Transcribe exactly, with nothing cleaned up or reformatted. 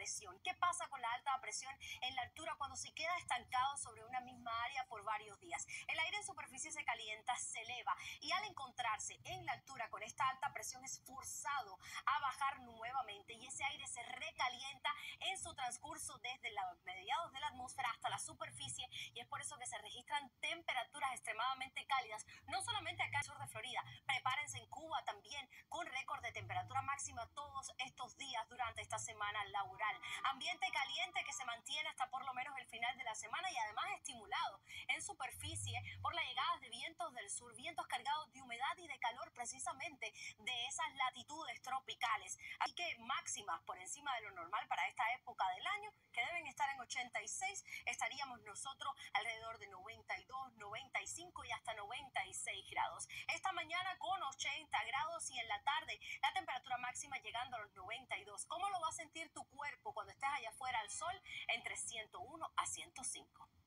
presión. ¿Qué pasa con la alta presión en la altura cuando se queda estancado sobre una misma área por varios días? El aire en superficie se calienta, se eleva y al encontrarse en la altura con esta alta presión es forzado a bajar nuevamente y ese aire se recalienta en su transcurso desde los mediados de la atmósfera hasta la superficie y es por eso que se registran temperaturas extremadamente cálidas, no solamente acá en el sur de Florida, prepárense en Cuba también con récord de temperatura máxima todos estos días durante esta semana laboral. Ambiente caliente que se mantiene hasta por lo menos el final de la semana y además estimulado en superficie por la llegada de vientos del sur, vientos cargados de humedad y de calor precisamente de esas latitudes tropicales. Así que máximas por encima de lo normal para esta época del año que deben estar en ochenta y seis, estaríamos nosotros alrededor de noventa y dos, noventa y cinco y hasta noventa y seis grados. Esta mañana con ochenta grados y en la tarde la temperatura máxima llegando a los noventa y dos. ¿Cómo lo va a sentir tu cuerpo cuando estés allá afuera al sol? Entre ciento uno a ciento cinco.